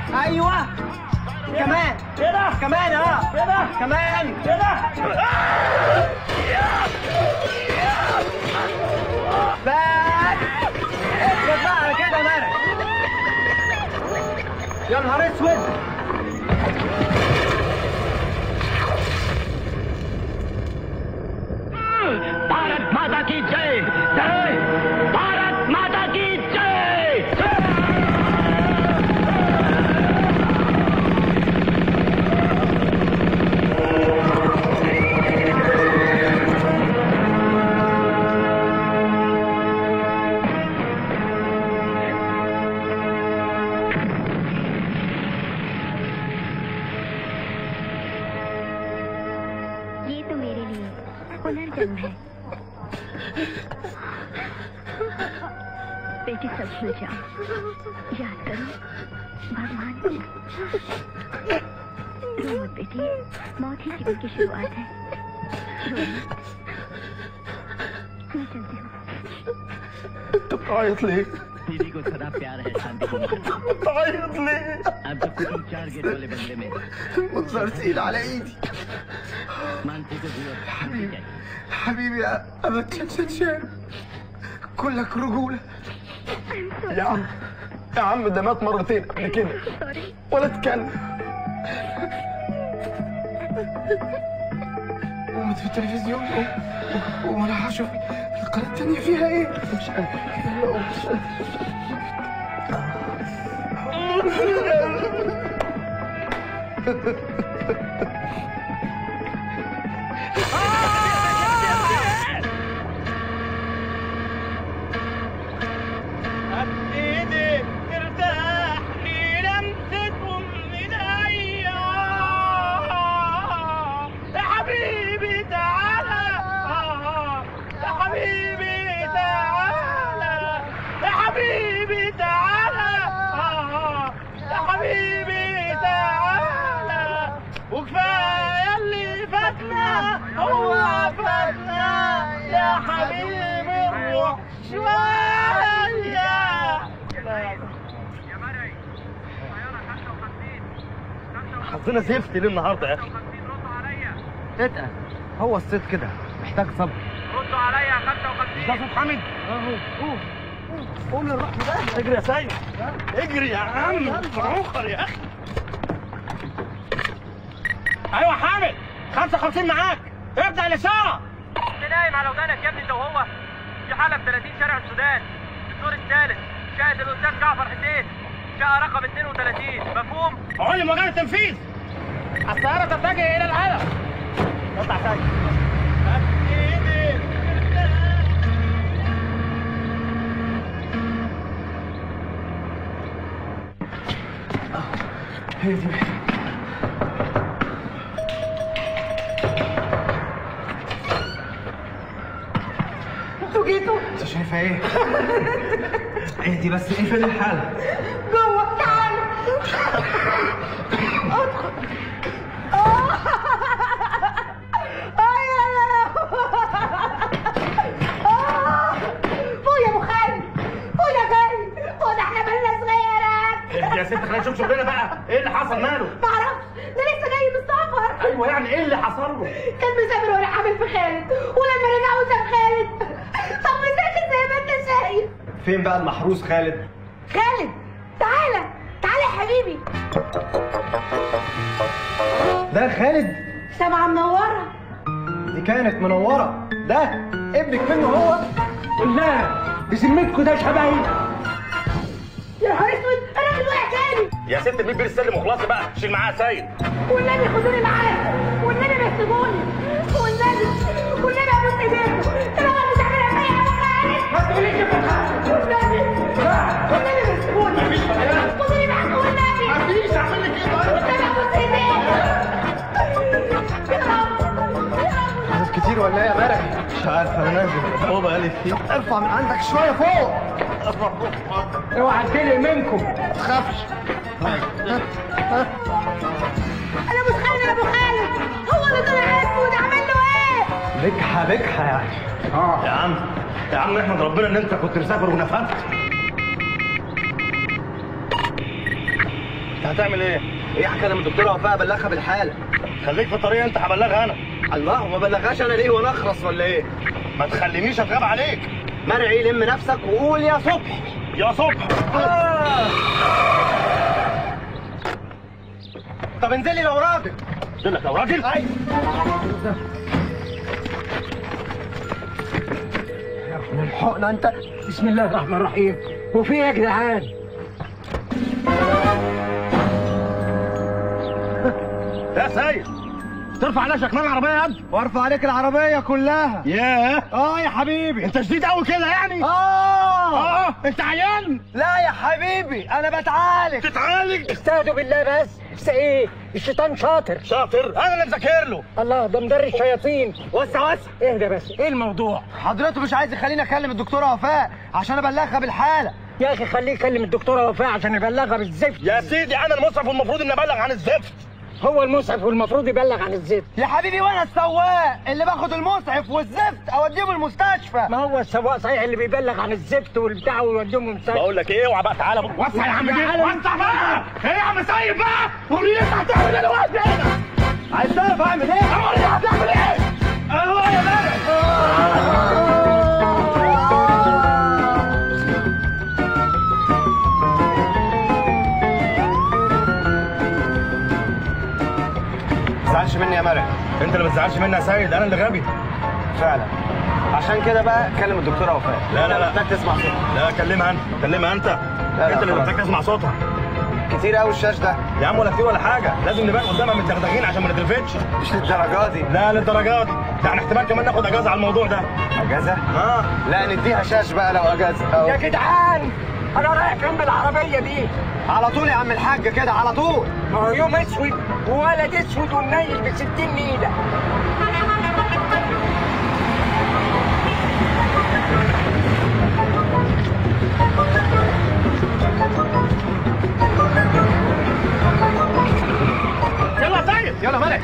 ايوه كمان كده كمان كده كمان كده. بس اثبت بقى على كده مالك. يا نهار اسود. भारत माता की जय जय भारत माता की जय। ये तो मेरे लिए पुनर्जन्म है। बेटी सब भूल जाओ, याद करो भगवान को। रो मत बेटी, मौत ही जीवन की शुरुआत है। रो मत। मैं चलती हूँ। انت بتعيط ليه؟ बीवी को सदा प्यार है, शांति को بتعيط ليه؟ अब तो कुछ 4 गेट वाले बंगले में منظر تقيل على ايدي. मानसी को भी حبيبي حبيبي انا تشان كلك رجوله. يا عم يا عم ده مات مرتين قبل كده ولا اتكلم. قومت في التلفزيون وانا هشوف القناه التانيه فيها ايه. مش قادر مش قادر. وكفايه اللي فاتنا هو فاتنا يا حبيبي الروح شويه. حظنا زفت ليه النهارده يا اخي؟ اتقل، هو الصيد كده محتاج صبر. ردوا عليا 55. ده صوت حامد اهو. قوم للرحم ده. اجري يا سيد اجري يا عم فروخر يا اخي. ايوه حامد 55 معاك، ابدا الاشاره. انت نايم على ودانك يا ابني انت وهو. في حاله في 30 شارع السودان في الدور الثالث، شاهد الاستاذ جعفر حسين، شقه رقم 32. مفهوم؟ علم مجال التنفيذ. السياره تتجه الى الهدف. اطلع سيد. هي دي انتوا جيتوا؟ انت شايفه ايه؟ اهدي بس اقفل الحاله. جوه تعال. ادخل. فوق يا ابو خالد، فوق يا خالد، فوق ده احنا بالنا صغيرك. يا ست خلينا نشوف شغلنا بقى، ايه اللي حصل ماله؟ معرفش، ده لسه جاي من السفر. ايوه يعني ايه اللي حصل له؟ كان مسافر وانا حامل في خالد، ولما رجعوا ساب خالد. طب مسافر زي ما انت شايف. فين بقى المحروس خالد؟ خالد تعالى تعالى يا حبيبي. ده خالد؟ سبعة منورة. دي كانت منوره. ده ابنك منه هو؟ لا بذمتكم ده شبهي. يا نهار اسود، الراجل وقع تاني. يا ست مين بير السلم وخلاص بقى، شيل معاها سيد. والنبي خدوني معاك، والنبي ما يسيبوني، والنبي ابوس ايديكم. انا ما مش عاملها فيا يا ابو خالد. ما تقوليش يا فتحي. والنبي ما يسيبوني. مفيش مكان. خدوني معاك والنبي. مفيش اعمل لك ايه طيب؟ والنبي ابوس ايديكم. حاجات كتير ولا ايه يا مرعي؟ مش عارف انا نازل الاوضه قالت فيه. ارفع من عندك شويه فوق. ارفع فوق. اوعى تقلق منكم. ما تخافش. انا مش خالد يا ابو خالد، هو اللي طلع اسود. اعمل له ايه؟ بجحه يعني. يا عم احمد ربنا ان انت كنت مسافر ونفذت. انت هتعمل ايه؟ ايه هكلم الدكتوره وفاء ابلغها بالحاله. خليك في الطريق، انت هبلغها انا. الله، وما بلغهاش انا ليه وانا اخرس ولا ايه؟ ما تخلينيش اتغاب عليك. مرعي لم نفسك وقول يا صبح. يا صبح. طب انزلي لو راجل. انزل لك يا راجل. ايوه. من الحقنه انت. بسم الله الرحمن الرحيم. وفي ايه يا جدعان؟ يا سيد، ترفع عليا شكمان العربيه يا ابني. وارفع عليك العربيه كلها. ياه. يا حبيبي. انت شديد قوي كده يعني. انت عيان. لا يا حبيبي انا بتعالج. تتعالج؟ استهدوا بالله بس ايه؟ الشيطان شاطر. شاطر؟ انا اللي مذاكر له. الله، ده مدري الشياطين. وسع. اهدى بس، ايه الموضوع؟ حضرته مش عايز يخليني اكلم الدكتوره وفاء عشان ابلغها بالحاله. يا اخي خليه يكلم الدكتوره وفاء عشان يبلغها بالزفت. يا سيدي انا المسعف والمفروض اني ابلغ عن الزفت. هو المسعف والمفروض يبلغ عن الزفت. يا حبيبي وانا السواق اللي باخد المسعف والزفت اوديهم المستشفى. ما هو السواق صحيح اللي بيبلغ عن الزفت والبتاع ويوديهم المستشفى. بقول لك ايه، اوعى بقى تعالى وسع يا عم دي. وسع بقى. ايه يا عم سيد بقى؟ قولي لي انت هتعمل ايه دلوقتي هنا؟ عايز تعرف اعمل ايه؟ قولي لي هتعمل ايه؟ اهو يا باشا. ما تزعلش مني يا مرعي. انت اللي ما تزعلش مني يا سيد، انا اللي غبي. فعلا. عشان كده بقى كلم الدكتوره وفاء. لا محتاج تسمع صوتها. لا كلمها انت، كلمها انت. لا انت اللي خلاص. محتاج تسمع صوتها. كتير قوي الشاش ده. يا عم ولا كتير ولا حاجه، لازم نبان قدامها متدغدغين عشان ما نترفتش. مش للدرجه دي. لا للدرجات، يعني احتمال كمان ناخد اجازه على الموضوع ده. اجازه؟ لا نديها شاش بقى لو اجازه. يا جدعان انا رايح فين بالعربيه دي؟ على طول يا عم الحاج كده على طول. ما هو يوم اسود وولد اسود ومنيل ب 60 نيله. يلا يا سيد. يلا ملك.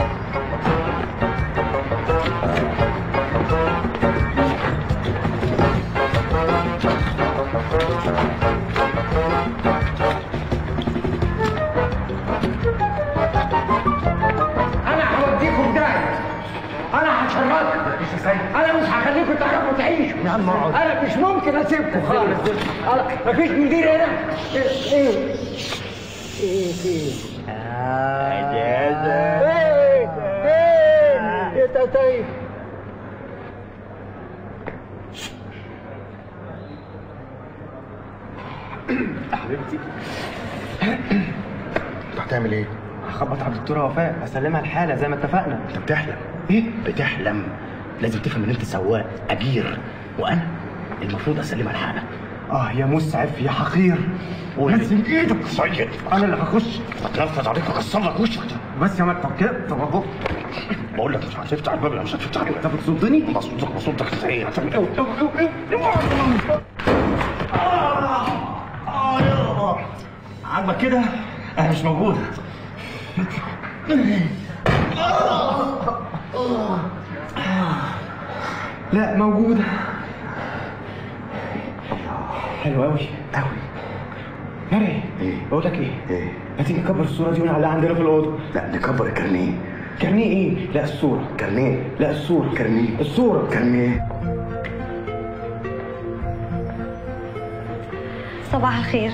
انا هوديكم داهيه. انا هشربكم. انا مش هخليكم تعرفوا تعيشوا. يا عم اقعد. انا مش ممكن اسيبكم خالص. مفيش مدير هنا. ايه يا طيب. حبيبتي انت هتعمل ايه؟ هخبط على الدكتوره وفاء اسلمها الحاله زي ما اتفقنا. انت بتحلم. ايه؟ بتحلم. لازم تفهم ان انت سواق اجير، وانا المفروض اسلمها الحاله. يا مسعف يا حقير. نزل ايدك سيد. انا اللي هخش. اتنفذ عليك واكسر لك وشك. بس يا مكتب كده. طب اهو. بقول لك مش هتفتح الباب، لا مش هتفتح الباب. انت بتصدني؟ بصدك ازاي؟ هتعمل ايه؟ عاجبك كده؟ انا مش موجود. لا موجودة. حلو قوي قوي. مرعي ايه؟ بقول لك ايه؟ ايه؟ ما تيجي نكبر الصورة دي ونعلقها عندنا في الأوضة. لا نكبر الكارنيه. كارنيه ايه؟ لا الصورة. كارنيه. لا الصورة. كارنيه. الصورة. كارنيه. صباح الخير.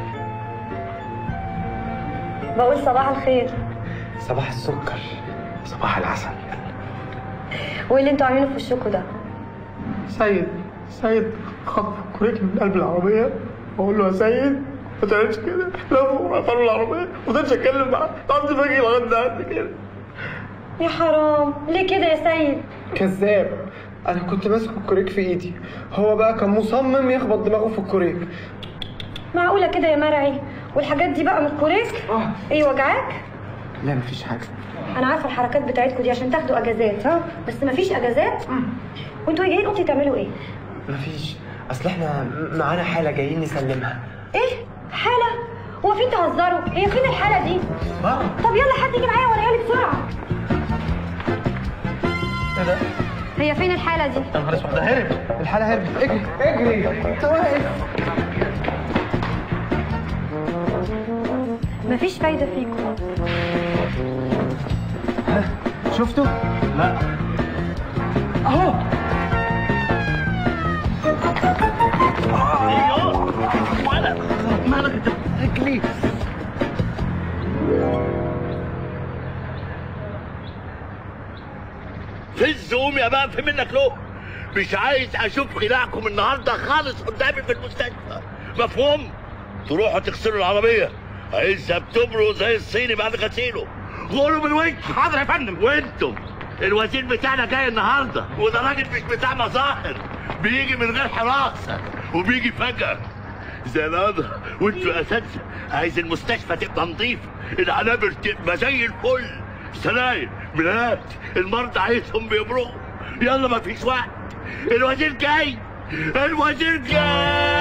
بقول صباح الخير. صباح السكر. صباح العسل. وايه اللي انتوا عاملينه في وشكوا ده؟ سيد خد كوريك من قلب العربية. بقول له يا سيد ما تعملش كده. لفوا قفلوا العربية ما قدرتش اتكلم معاه. قعدت باجي لغاية ده كده. يا حرام، ليه كده يا سيد؟ كذاب. انا كنت ماسك الكوريك في ايدي، هو بقى كان مصمم يخبط دماغه في الكوريك. معقولة كده يا مرعي؟ والحاجات دي بقى من الكوريك؟ ايه وجعاك؟ لا مفيش حاجة. انا عارفة الحركات بتاعتكم دي عشان تاخدوا اجازات، بس مفيش اجازات؟ وانتوا جايين اوضتي تعملوا ايه؟ مفيش، اصل احنا معانا حالة جايين نسلمها. ايه؟ حالة؟ هو فين تهزروا؟ هي فين الحالة دي؟ طب يلا حد يجي معايا وريها لي بسرعة. ايه ده؟ هي فين الحالة دي؟ يا نهار اسود، ده هرب. الحالة هربت. اجري اجري انت واقف. مفيش فايدة فيكم. ها شفتوا؟ لا اهو. ولا مالك انت رجلي. فز قوم يا بقى، في منك له. مش عايز اشوف خلاعكم النهارده خالص قدامي في المستشفى، مفهوم؟ تروحوا تغسلوا العربيه، عايزها بتمرق زي الصيني بعد غسيله. غوروا من وجهي. حاضر يا فندم. وانتم الوزير بتاعنا جاي النهارده، وده راجل مش بتاع مظاهر، بيجي من غير حراسه وبيجي فجأة زي النهارده. وانتوا يا اساتذه عايز المستشفى تبقى نظيفه، العنابر تبقى زي الفل، سراير بنات، المرضى عايزهم بيبرقوا. يلا مفيش وقت، الوزير جاي، الوزير جاي.